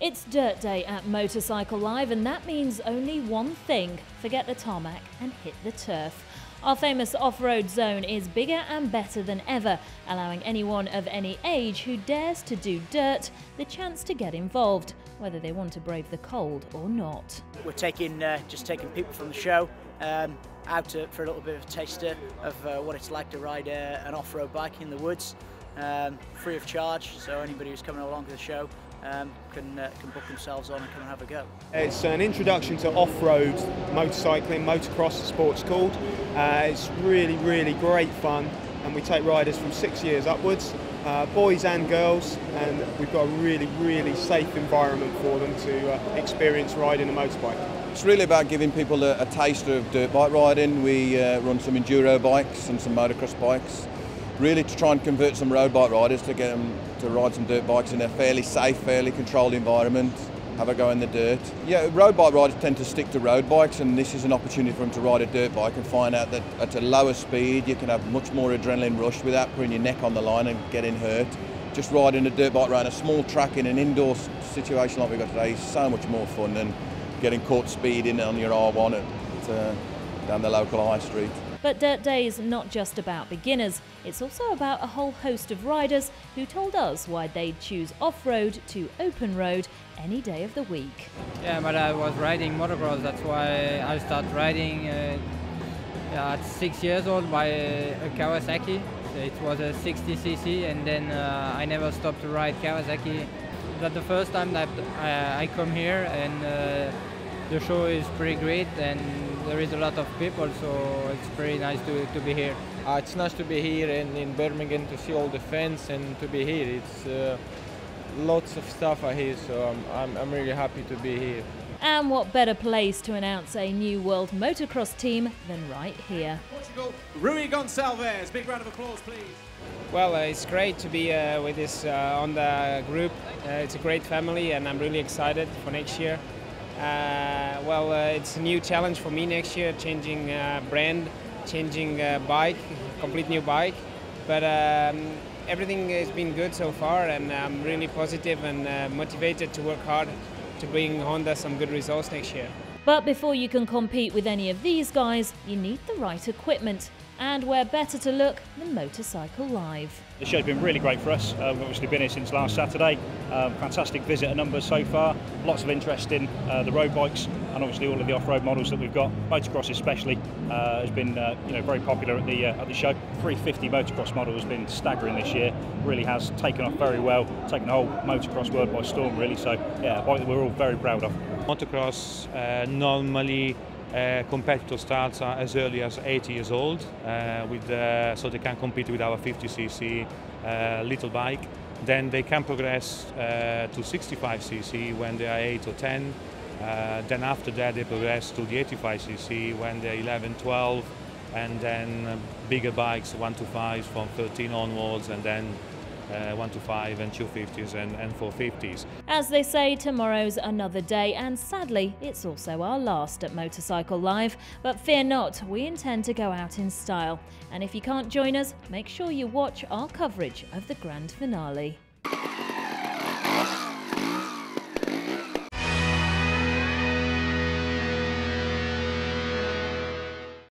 It's Dirt Day at Motorcycle Live, and that means only one thing: forget the tarmac and hit the turf. Our famous off-road zone is bigger and better than ever, allowing anyone of any age who dares to do dirt the chance to get involved, whether they want to brave the cold or not. We're just taking people from the show out for a little bit of a taster of what it's like to ride an off-road bike in the woods, free of charge, so anybody who's coming along to the show can book themselves on and come and have a go. It's an introduction to off-road motorcycling, motocross the sport's called. It's really great fun, and we take riders from 6 years upwards, boys and girls, and we've got a really safe environment for them to experience riding a motorbike. It's really about giving people a taster of dirt bike riding. We run some enduro bikes and some motocross bikes, really to try and convert some road bike riders to get them to ride some dirt bikes in a fairly safe, fairly controlled environment, have a go in the dirt. Yeah, road bike riders tend to stick to road bikes, and this is an opportunity for them to ride a dirt bike and find out that at a lower speed you can have much more adrenaline rush without putting your neck on the line and getting hurt. Just riding a dirt bike around a small track in an indoor situation like we've got today is so much more fun than getting caught speeding on your R1 down the local high street. But Dirt Day is not just about beginners, it's also about a whole host of riders who told us why they'd choose off-road to open road any day of the week. Yeah, but I was riding motocross, that's why I started riding at 6 years old by a Kawasaki. It was a 60cc, and then I never stopped to ride Kawasaki. That's the first time that I come here, and the show is pretty great, and there is a lot of people, so it's pretty nice to be here. It's nice to be here in Birmingham, to see all the fans and to be here. It's lots of stuff are here, so I'm really happy to be here. And what better place to announce a new world motocross team than right here. Portugal, Rui Gonçalves. Big round of applause, please. Well, it's great to be with this Honda group. It's a great family, and I'm really excited for next year. It's a new challenge for me next year, changing brand, changing bike, complete new bike. But everything has been good so far, and I'm really positive and motivated to work hard to bring Honda some good results next year. But before you can compete with any of these guys, you need the right equipment. And where better to look than Motorcycle Live. The show's been really great for us. We've obviously been here since last Saturday. Fantastic visitor numbers so far. Lots of interest in the road bikes, and obviously all of the off-road models that we've got. Motocross especially has been very popular at the show. 350 motocross model has been staggering this year. Really has taken off very well. Taken the whole motocross world by storm, really. So yeah, a bike that we're all very proud of. Motocross normally competitor starts as early as 80 years old, so they can compete with our 50cc little bike. Then they can progress to 65cc when they are 8 or 10. Then after that they progress to the 85cc when they're 11, 12, and then bigger bikes 1 to 5 from 13 onwards, and then 1 to 5 and 250s and 450s. As they say, tomorrow's another day, and sadly it's also our last at Motorcycle Live. But fear not, we intend to go out in style, and if you can't join us, make sure you watch our coverage of the grand finale.